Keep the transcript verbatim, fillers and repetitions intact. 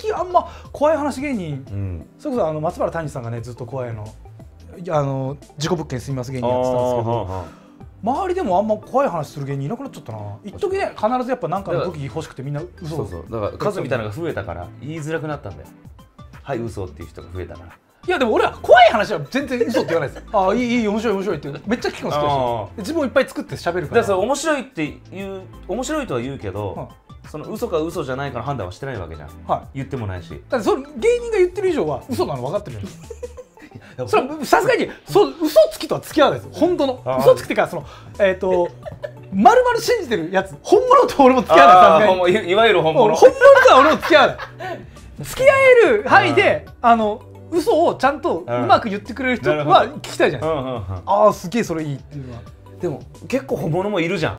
近あんま怖い話芸人、 うん、 それこそあの松原谷さんがねずっと怖いのあの事故物件住みます芸人やってたんですけど、周りでもあんま怖い話する芸人いなくなっちゃったな。一時ね必ずやっぱ何かの時欲しくてみんな嘘を。 そうそう、だから数みたいなのが増えたから言いづらくなったんだよ。はい嘘っていう人が増えたから。 いやでも俺は怖い話は全然嘘って言わないですよ。ああいいいい面白い面白いってめっちゃ聞くの好きだし、自分をいっぱい作って喋るから。 だから面白いって言う面白いとは言うけど、うん、その嘘か嘘じゃないかの判断はしてないわけじゃん。はい、言ってもないし。 だってその芸人が言ってる以上は嘘なの分かってるじゃん。それはさすがにそう嘘つきとは付き合わないですよ。本当の嘘つきっていうかそのえっと丸々信じてるやつ本物と俺も付き合わない。さすがにい, いわゆる本物。 本物とは俺も付き合わない。付き合える範囲であの嘘をちゃんとうまく言ってくれる人は聞きたいじゃないですか。ああすげえそれいいっていうのは。 でも結構本物もいるじゃん。